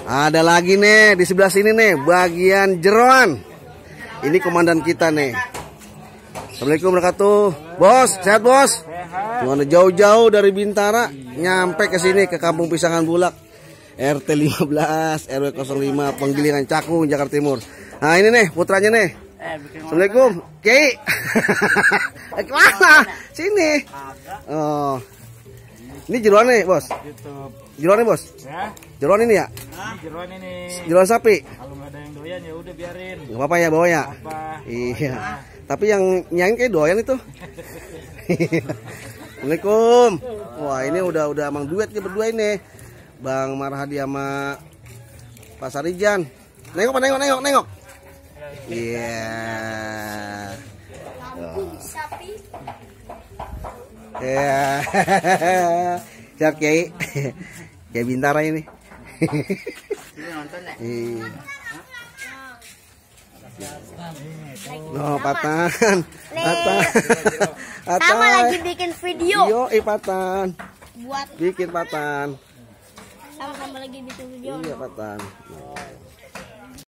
Ada lagi nih di sebelah sini nih, bagian jeroan. Ini komandan kita nih. Assalamualaikum warahmatullahi wabarakatuh. Bos, sehat bos? Sehat. Jauh-jauh dari Bintara nyampe ke sini ke Kampung Pisangan Bulak. RT 15, RW 05, Penggilingan Cakung, Jakarta Timur. Nah, ini nih putranya nih. Assalamualaikum, Ki. Kemana? Sini. Oh. Ini jeroan nih, bos. Jeroan nih, bos. Ya. Jeroan ini ya? Jeroan ini. Jeroan sapi. Kalau nggak ada yang doyan ya udah biarin. Gak apa-apa ya bawa ya. Apa? Iya. Tapi yang nyanyi kayak doyan itu. Assalamualaikum. Wah, ini udah emang duet nih berdua ini. Bang Marhadi sama Pak Sarijan. Nengok. Iya. Ya. Siap Kiai. Kayak Bintara ini. Oh, Patan. Sama lagi bikin video. Patan. Buat Bikin Patan. sama lagi bikin video. Iya, Patan.